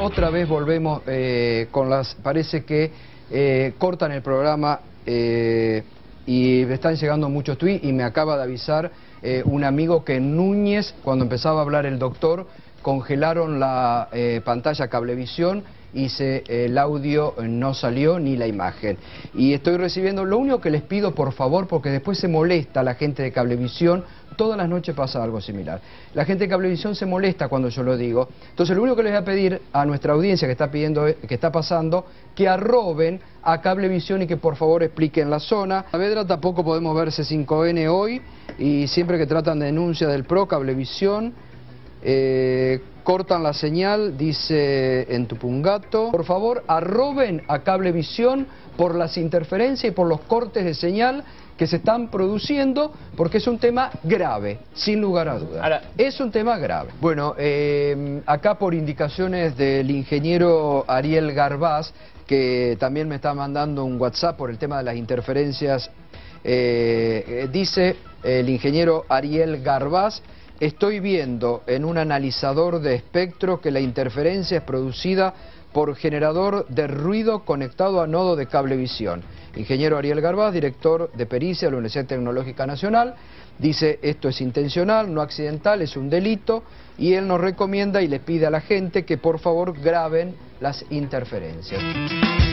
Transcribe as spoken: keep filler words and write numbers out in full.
otra vez volvemos eh, con las... Parece que eh, cortan el programa eh, y me están llegando muchos tweets y me acaba de avisar eh, un amigo que en Núñez, cuando empezaba a hablar el doctor, congelaron la eh, pantalla Cablevisión y se, el audio no salió ni la imagen. Y estoy recibiendo, lo único que les pido por favor, porque después se molesta la gente de Cablevisión, todas las noches pasa algo similar. La gente de Cablevisión se molesta cuando yo lo digo. Entonces lo único que les voy a pedir a nuestra audiencia que está pidiendo, que está pasando, que arroben a Cablevisión y que por favor expliquen la zona. A Vedra tampoco podemos ver C cinco N hoy y siempre que tratan de denuncia del P R O, Cablevisión, eh, cortan la señal, dice en Tupungato. Por favor, arroben a Cablevisión por las interferencias y por los cortes de señal que se están produciendo, porque es un tema grave, sin lugar a dudas. Ahora, es un tema grave. Bueno, eh, acá por indicaciones del ingeniero Ariel Garbaz, que también me está mandando un WhatsApp por el tema de las interferencias, eh, dice el ingeniero Ariel Garbaz: estoy viendo en un analizador de espectro que la interferencia es producida por generador de ruido conectado a nodo de Cablevisión. Ingeniero Ariel Garbaz, director de pericia de la Universidad Tecnológica Nacional, dice: esto es intencional, no accidental, es un delito, y él nos recomienda y le pide a la gente que por favor graben las interferencias.